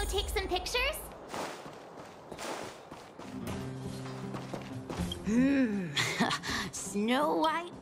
take some pictures? Snow White?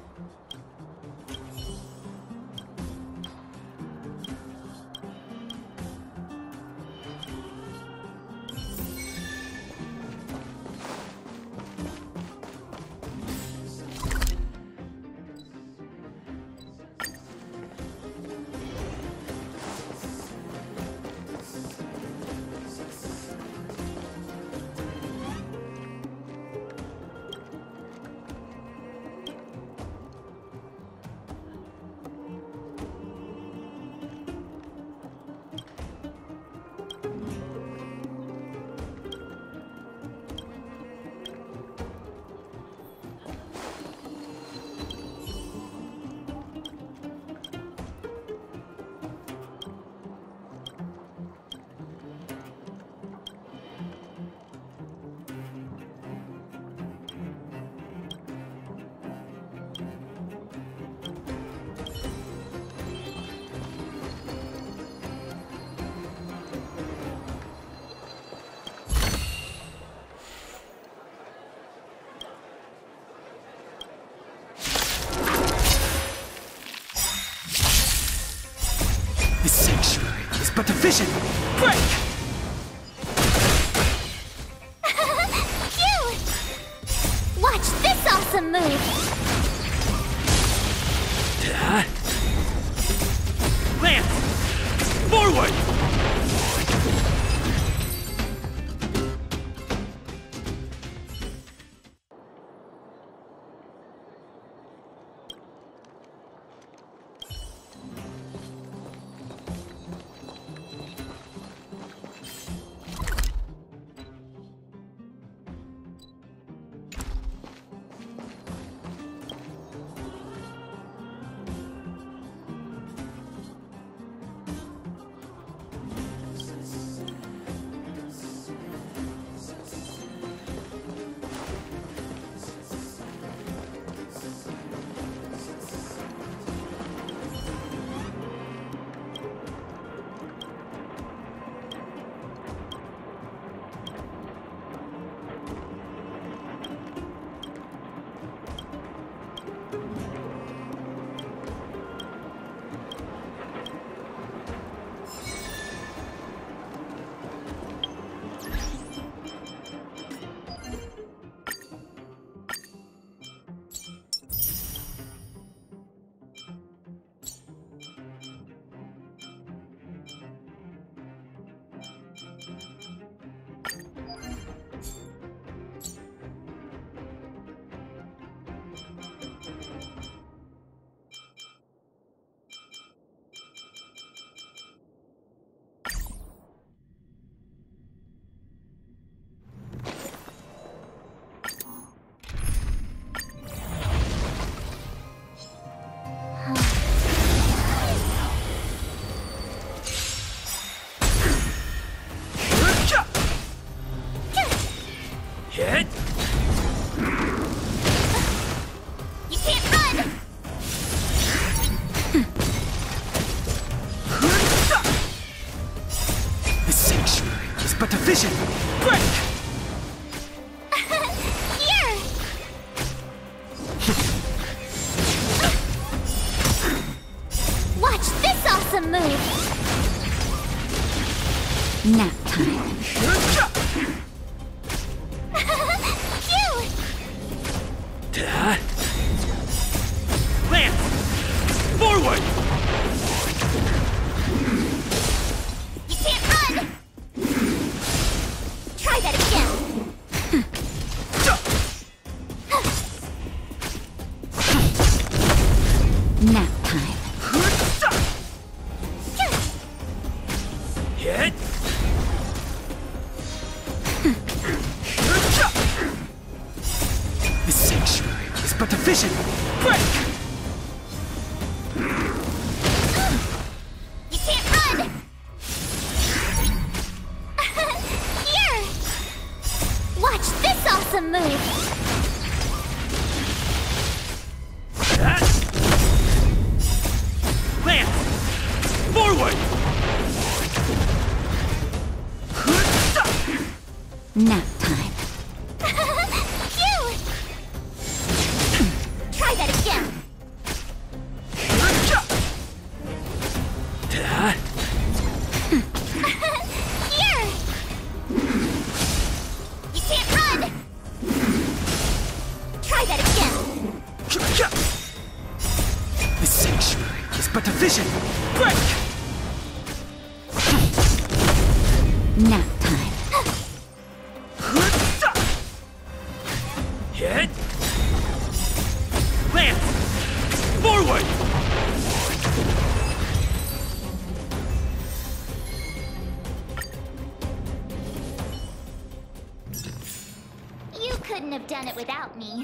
This sanctuary is but a vision! Break! Phew! Watch this awesome move! Lance! Forward! Hit! You can't run! The sanctuary is but a vision! Break! Here! Watch this awesome move! Nap time. Phew! Lance! Forward! You can't run! Try that again! Nap time. Hit! The sanctuary is but a vision! Break! You can't run! Here! Watch this awesome move! Lance! Forward! Nap time. Phew! Try that again. Here! You can't run! Try that again. The sanctuary is but a vision. Break! Nap time. Hit! Lance! Forward! You couldn't have done it without me.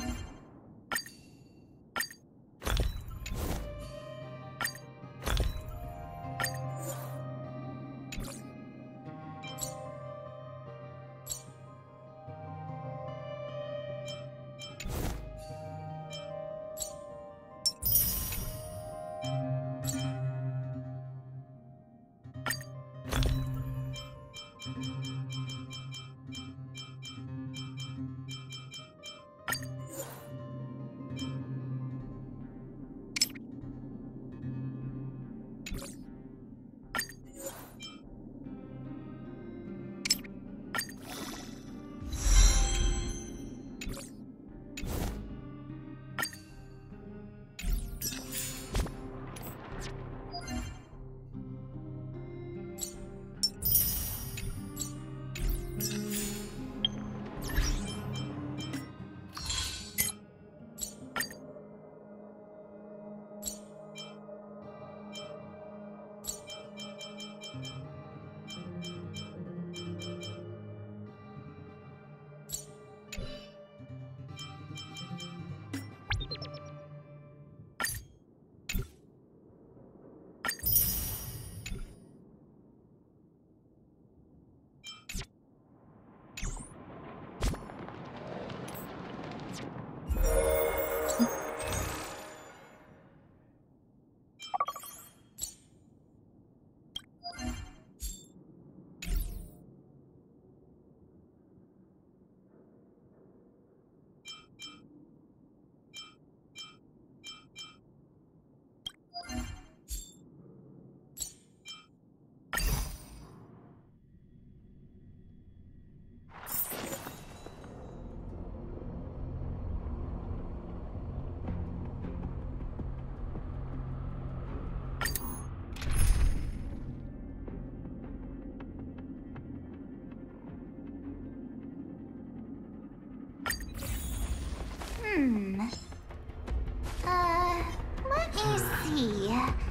Let me see.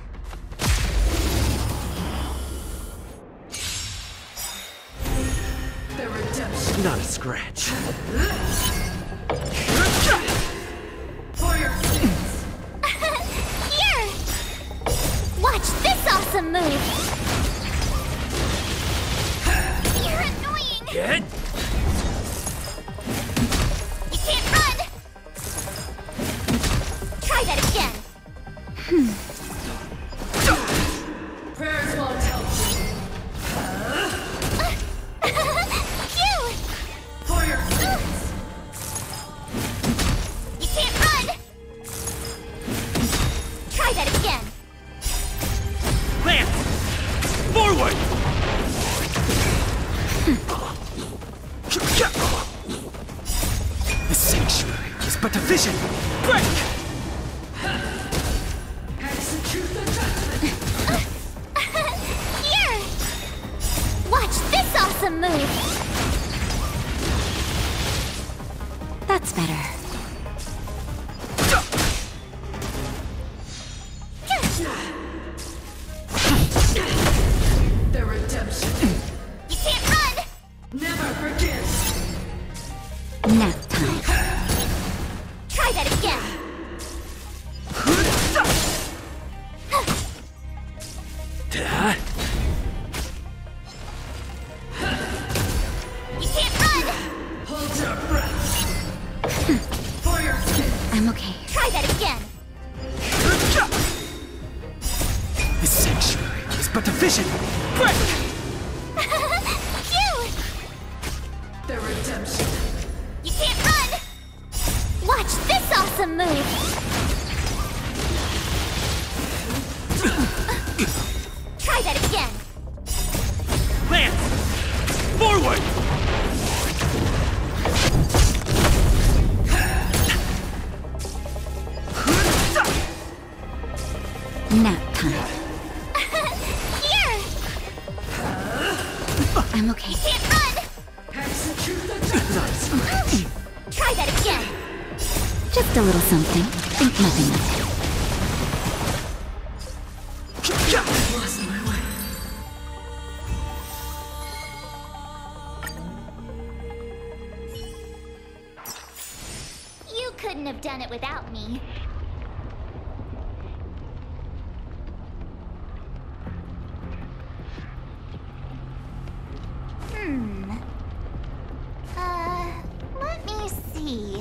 Not a scratch. For your sins. Here! Watch this awesome move! You're annoying! Get! You can't run! Try that again. Prayers won't help you. Phew! For your sins. You can't run! Try that again. Lance! Forward! The sanctuary is but a vision. Break! Execute the judgment. Here! Watch this awesome move! That's better. The redemption You can't run! never forgives. Nap time. Try that again. You can't run! Hold your breath. For your sins. I'm okay. Try that again. The sanctuary is but a vision. Break! Phew! The that again! Lance! Forward! Nap time. Here! I'm okay. Can't run! Try that again! Just a little something. Think nothing of it. Lost my way. You couldn't have done it without me. Let me see.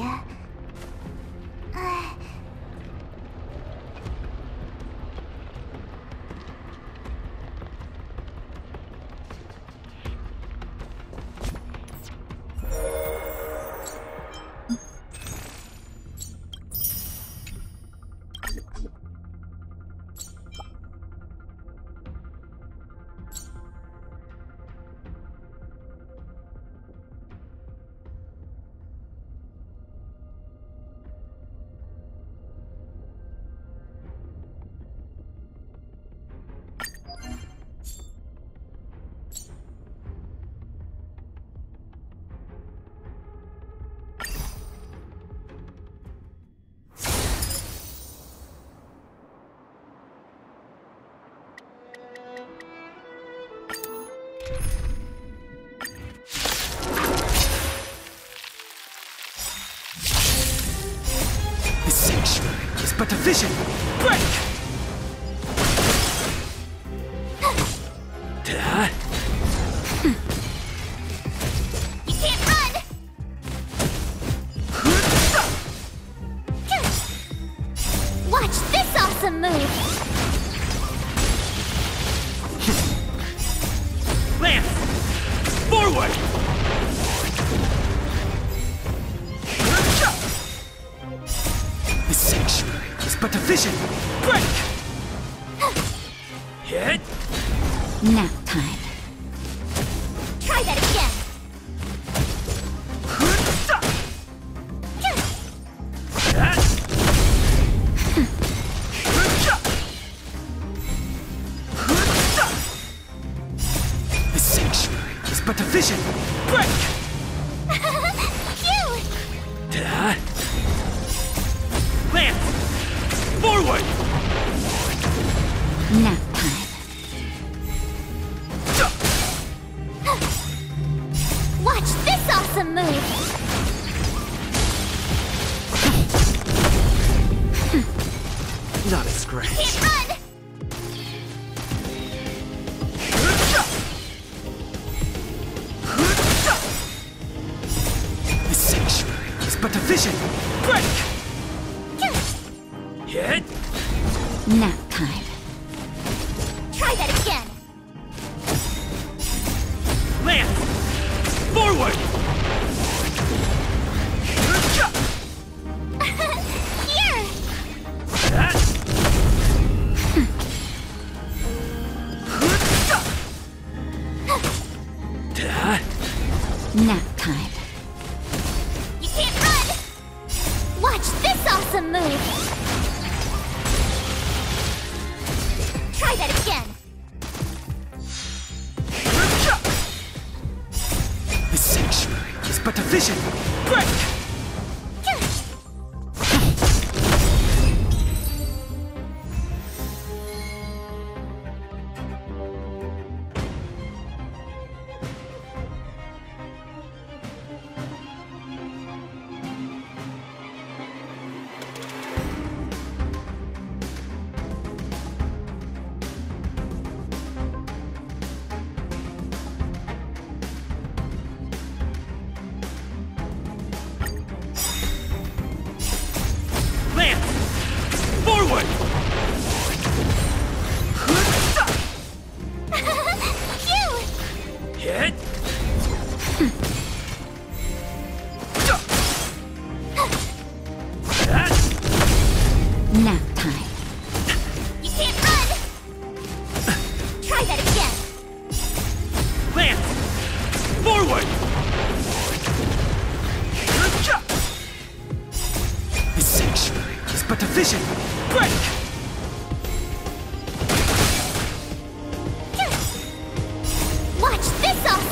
The sanctuary is but a vision. Break! Ta. You can't run! Watch this awesome move! Lance! Forward! The sanctuary is but a vision. Break! Hit! Nap time. Try that again! The sanctuary is but a vision. Break! Phew! Ta. Lance! Forward! Nap time. Watch this awesome move! Not a scratch. Can't run! The sanctuary is but a vision. Break! Hit! Nap time. Try that again! Lance! Forward! Here! Ta. Nap time. You can't run! Watch this awesome move! Try that again! The sanctuary is but a vision. Break!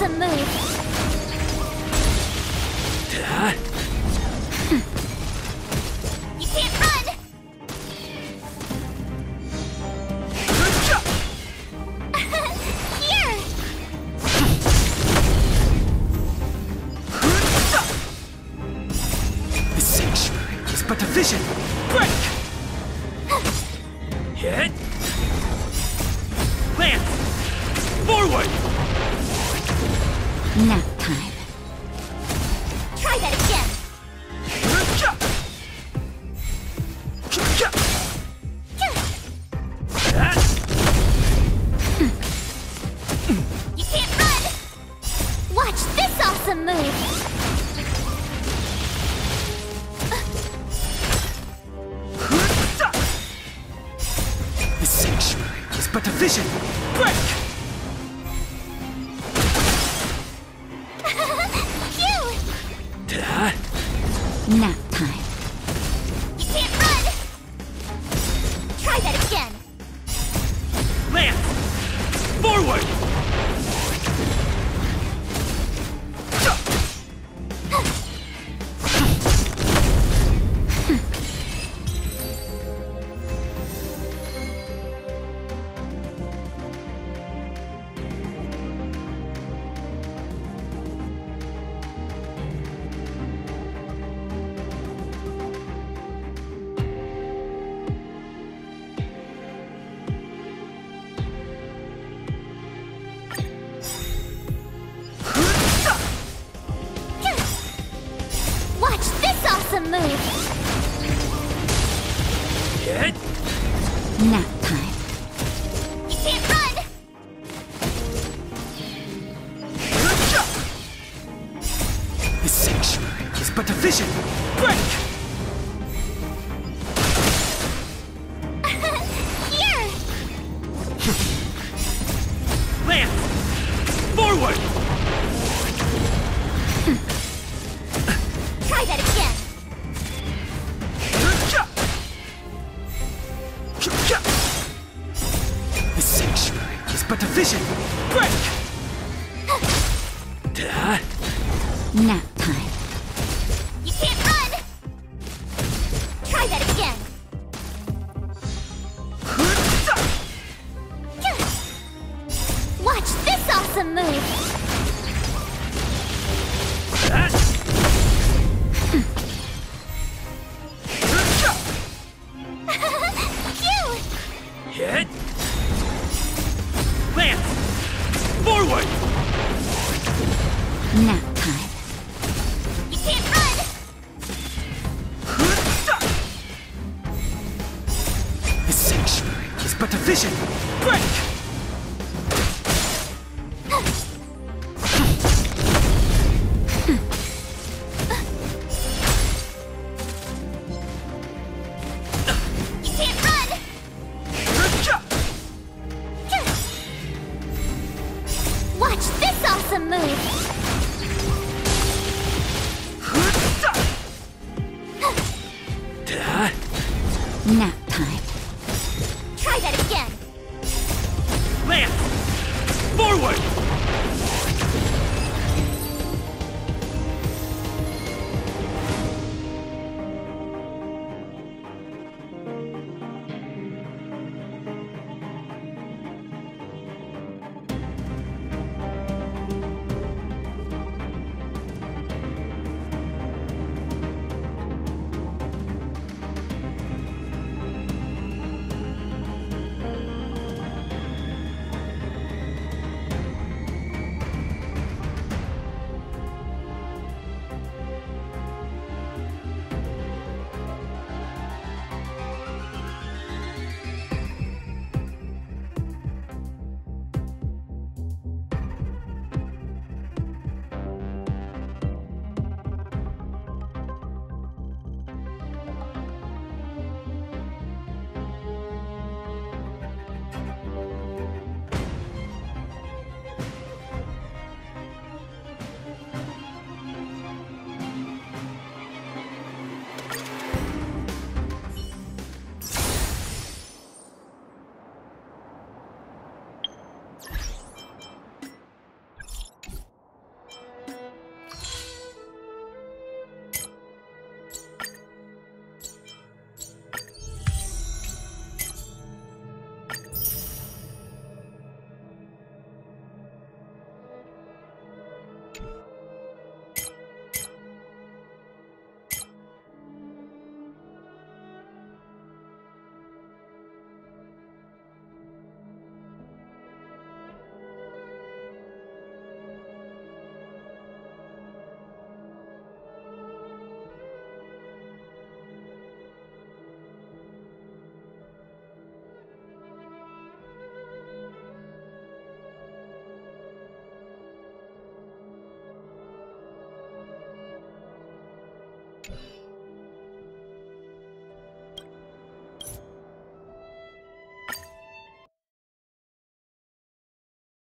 awesome move! You can't run! Here! The sanctuary is but a vision! Break! Hit! Lance! Forward! Nap time. Try that again! You can't run! Watch this awesome move! The sanctuary is but a vision! Break! Phew! Nap time. You can't run! Try that again! Lance! Forward! Watch this awesome move! Hit! Nap time. You can't run! The sanctuary is but a vision! Break! Here! Lance! Forward! Try that again! The sanctuary is but a vision! Break! Nap time. You can't run! Try that again! Watch this awesome move! Phew! Hit! Lance! Forward! Nap time. You can't run! The sanctuary is but a vision! Break! You can't run! Watch this awesome move! Nap time. Try that again! Lance! Forward!